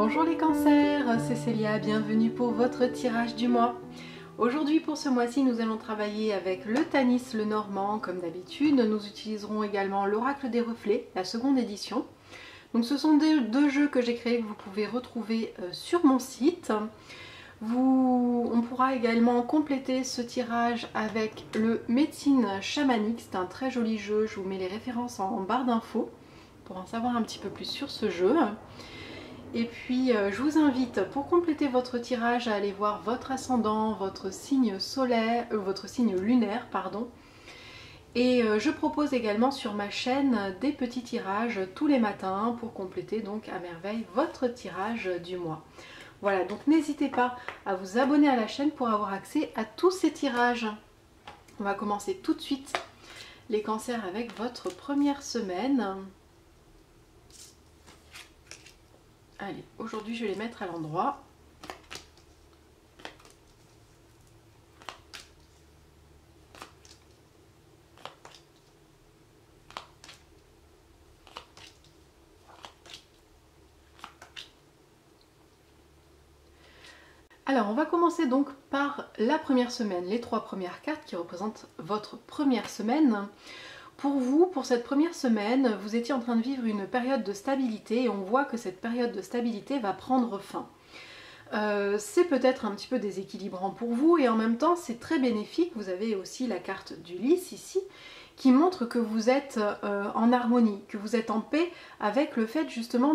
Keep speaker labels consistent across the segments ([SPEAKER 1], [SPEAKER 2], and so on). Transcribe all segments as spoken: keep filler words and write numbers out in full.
[SPEAKER 1] Bonjour les cancers, c'est Célia, bienvenue pour votre tirage du mois. Aujourd'hui pour ce mois-ci nous allons travailler avec le Tanis le Normand comme d'habitude. Nous utiliserons également l'Oracle des Reflets, la seconde édition. Donc ce sont deux, deux jeux que j'ai créés que vous pouvez retrouver euh, sur mon site. Vous, on pourra également compléter ce tirage avec le Médecine Chamanique. C'est un très joli jeu, je vous mets les références en barre d'infos pour en savoir un petit peu plus sur ce jeu. Et puis euh, je vous invite pour compléter votre tirage à aller voir votre ascendant, votre signe solaire, euh, votre signe lunaire, pardon. Et euh, je propose également sur ma chaîne des petits tirages tous les matins pour compléter donc à merveille votre tirage du mois. Voilà, donc n'hésitez pas à vous abonner à la chaîne pour avoir accès à tous ces tirages. On va commencer tout de suite les cancers avec votre première semaine. Allez, aujourd'hui je vais les mettre à l'endroit. Alors on va commencer donc par la première semaine, les trois premières cartes qui représentent votre première semaine. Pour vous, pour cette première semaine, vous étiez en train de vivre une période de stabilité et on voit que cette période de stabilité va prendre fin. Euh, c'est peut-être un petit peu déséquilibrant pour vous et en même temps c'est très bénéfique. Vous avez aussi la carte du lys ici qui montre que vous êtes euh, en harmonie, que vous êtes en paix avec le fait justement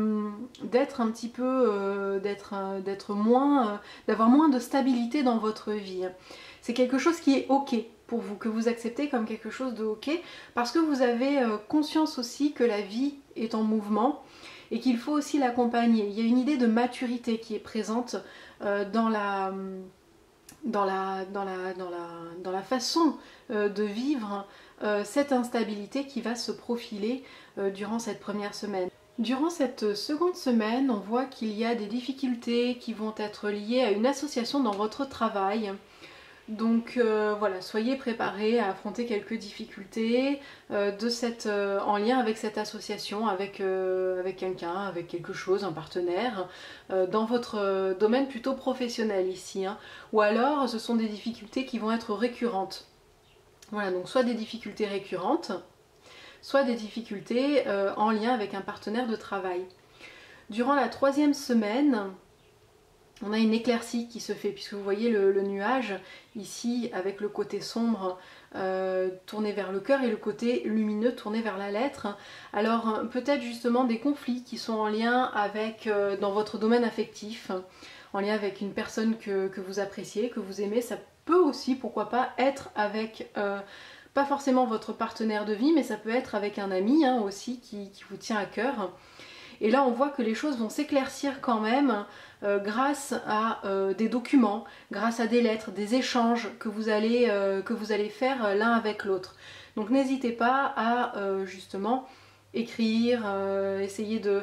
[SPEAKER 1] d'être un petit peu, euh, d'être euh, d'être moins, euh, d'avoir moins de stabilité dans votre vie. C'est quelque chose qui est ok pour vous, que vous acceptez comme quelque chose de ok, parce que vous avez euh, conscience aussi que la vie est en mouvement et qu'il faut aussi l'accompagner. Il y a une idée de maturité qui est présente euh, dans la... Dans la, dans, la, dans, la, dans la façon euh, de vivre euh, cette instabilité qui va se profiler euh, durant cette première semaine. Durant cette seconde semaine, on voit qu'il y a des difficultés qui vont être liées à une association dans votre travail. Donc euh, voilà, soyez préparés à affronter quelques difficultés euh, de cette, euh, en lien avec cette association, avec, euh, avec quelqu'un, avec quelque chose, un partenaire, euh, dans votre euh, domaine plutôt professionnel ici. Hein. Ou alors ce sont des difficultés qui vont être récurrentes. Voilà, donc soit des difficultés récurrentes, soit des difficultés euh, en lien avec un partenaire de travail. Durant la troisième semaine, on a une éclaircie qui se fait, puisque vous voyez le, le nuage ici avec le côté sombre euh, tourné vers le cœur et le côté lumineux tourné vers la lettre. Alors peut-être justement des conflits qui sont en lien avec, euh, dans votre domaine affectif, en lien avec une personne que, que vous appréciez, que vous aimez. Ça peut aussi, pourquoi pas, être avec... Euh, pas forcément votre partenaire de vie, mais ça peut être avec un ami hein, aussi qui, qui vous tient à cœur. Et là on voit que les choses vont s'éclaircir quand même euh, grâce à euh, des documents, grâce à des lettres, des échanges que vous allez, euh, que vous allez faire l'un avec l'autre. Donc n'hésitez pas à euh, justement écrire, euh, essayer de,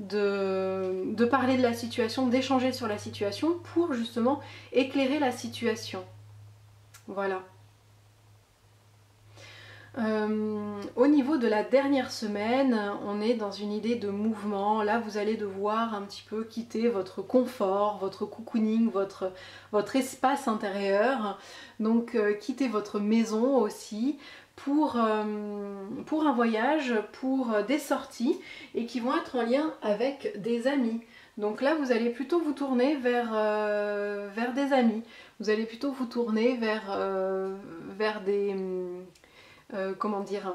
[SPEAKER 1] de, de parler de la situation, d'échanger sur la situation pour justement éclairer la situation. Voilà. Euh, au niveau de la dernière semaine, on est dans une idée de mouvement. Là vous allez devoir un petit peu quitter votre confort, votre cocooning, votre, votre espace intérieur. Donc euh, quitter votre maison aussi pour, euh, pour un voyage, pour des sorties et qui vont être en lien avec des amis. Donc là vous allez plutôt vous tourner vers, euh, vers des amis. Vous allez plutôt vous tourner vers, euh, vers des... Euh, comment dire,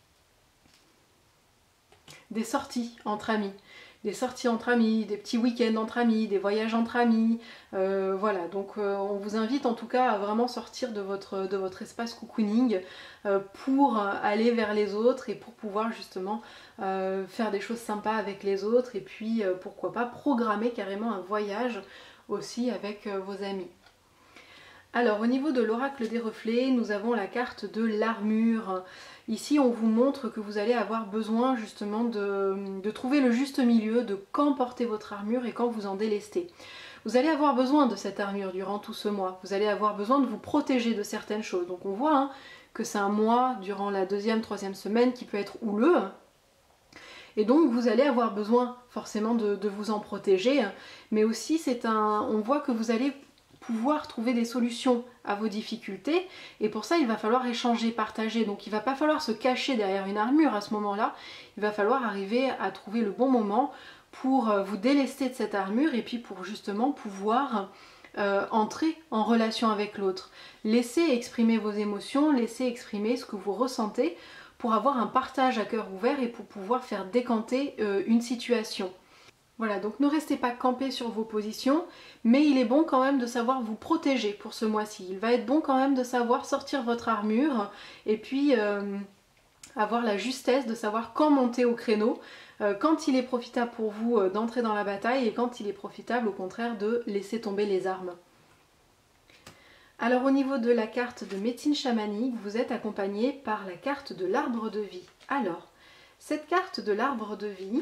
[SPEAKER 1] des sorties entre amis, des sorties entre amis, des petits week-ends entre amis, des voyages entre amis, euh, voilà, donc euh, on vous invite en tout cas à vraiment sortir de votre, de votre espace cocooning euh, pour aller vers les autres et pour pouvoir justement euh, faire des choses sympas avec les autres et puis euh, pourquoi pas programmer carrément un voyage aussi avec euh, vos amis. Alors au niveau de l'oracle des reflets, nous avons la carte de l'armure. Ici on vous montre que vous allez avoir besoin justement de, de trouver le juste milieu, de quand porter votre armure et quand vous en délester. Vous allez avoir besoin de cette armure durant tout ce mois, vous allez avoir besoin de vous protéger de certaines choses. Donc on voit hein, que c'est un mois durant la deuxième, troisième semaine qui peut être houleux. Et donc vous allez avoir besoin forcément de, de vous en protéger, mais aussi c'est un, on voit que vous allez pouvoir trouver des solutions à vos difficultés, et pour ça il va falloir échanger, partager. Donc il ne va pas falloir se cacher derrière une armure à ce moment-là, il va falloir arriver à trouver le bon moment pour vous délester de cette armure et puis pour justement pouvoir euh, entrer en relation avec l'autre. Laissez exprimer vos émotions, laissez exprimer ce que vous ressentez pour avoir un partage à cœur ouvert et pour pouvoir faire décanter euh, une situation. Voilà, donc ne restez pas campés sur vos positions, mais il est bon quand même de savoir vous protéger pour ce mois-ci. Il va être bon quand même de savoir sortir votre armure et puis euh, avoir la justesse de savoir quand monter au créneau, euh, quand il est profitable pour vous euh, d'entrer dans la bataille et quand il est profitable au contraire de laisser tomber les armes. Alors au niveau de la carte de médecine chamanique, vous êtes accompagné par la carte de l'arbre de vie. Alors, cette carte de l'arbre de vie,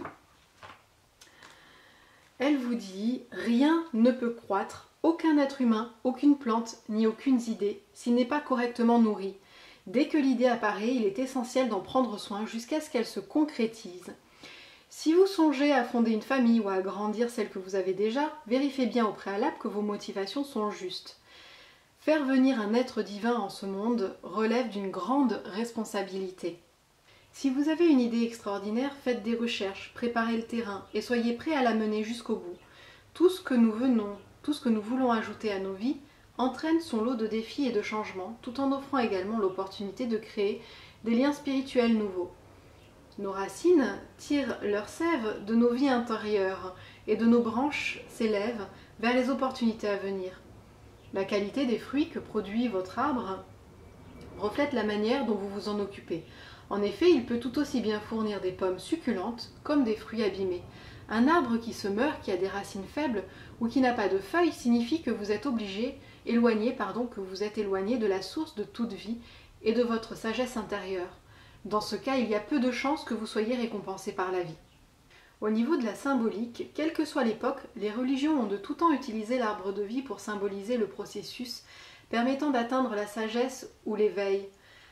[SPEAKER 1] elle vous dit « Rien ne peut croître, aucun être humain, aucune plante, ni aucune idée, s'il n'est pas correctement nourri. Dès que l'idée apparaît, il est essentiel d'en prendre soin jusqu'à ce qu'elle se concrétise. Si vous songez à fonder une famille ou à agrandir celle que vous avez déjà, vérifiez bien au préalable que vos motivations sont justes. Faire venir un être divin en ce monde relève d'une grande responsabilité. Si vous avez une idée extraordinaire, faites des recherches, préparez le terrain et soyez prêts à la mener jusqu'au bout. Tout ce que nous venons, tout ce que nous voulons ajouter à nos vies entraîne son lot de défis et de changements, tout en offrant également l'opportunité de créer des liens spirituels nouveaux. Nos racines tirent leur sève de nos vies intérieures et de nos branches s'élèvent vers les opportunités à venir. La qualité des fruits que produit votre arbre reflète la manière dont vous vous en occupez. En effet, il peut tout aussi bien fournir des pommes succulentes comme des fruits abîmés. Un arbre qui se meurt, qui a des racines faibles ou qui n'a pas de feuilles signifie que vous êtes obligé, éloigné, pardon, que vous êtes éloigné de la source de toute vie et de votre sagesse intérieure. Dans ce cas, il y a peu de chances que vous soyez récompensé par la vie. Au niveau de la symbolique, quelle que soit l'époque, les religions ont de tout temps utilisé l'arbre de vie pour symboliser le processus permettant d'atteindre la sagesse ou l'éveil.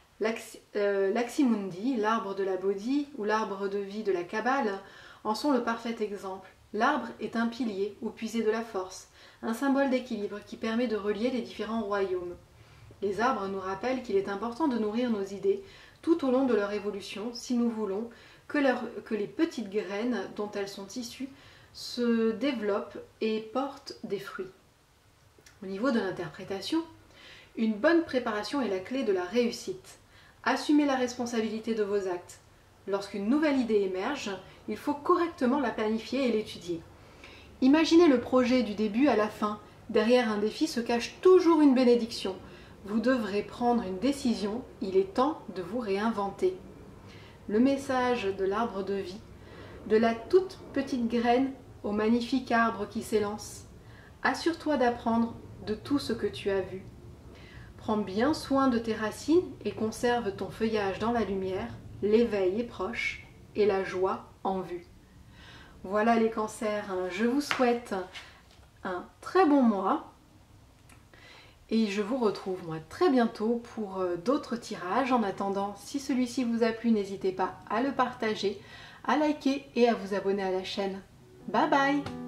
[SPEAKER 1] L'Aximundi, l'arbre de la Bodhi ou l'arbre de vie de la Kabbale en sont le parfait exemple. L'arbre est un pilier ou puisé de la force, un symbole d'équilibre qui permet de relier les différents royaumes. Les arbres nous rappellent qu'il est important de nourrir nos idées tout au long de leur évolution si nous voulons que, leur, que les petites graines dont elles sont issues se développent et portent des fruits. Au niveau de l'interprétation, une bonne préparation est la clé de la réussite. Assumez la responsabilité de vos actes. Lorsqu'une nouvelle idée émerge, il faut correctement la planifier et l'étudier. Imaginez le projet du début à la fin. Derrière un défi se cache toujours une bénédiction. Vous devrez prendre une décision, il est temps de vous réinventer. Le message de l'arbre de vie, de la toute petite graine au magnifique arbre qui s'élance. Assure-toi d'apprendre de tout ce que tu as vu. Prends bien soin de tes racines et conserve ton feuillage dans la lumière, l'éveil est proche et la joie en vue. Voilà les cancers, je vous souhaite un très bon mois et je vous retrouve moi très bientôt pour d'autres tirages. En attendant, si celui-ci vous a plu, n'hésitez pas à le partager, à liker et à vous abonner à la chaîne. Bye bye!